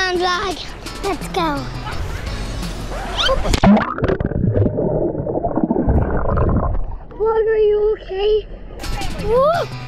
on, vlog. Let's go. Vlog, are you okay? Whoa.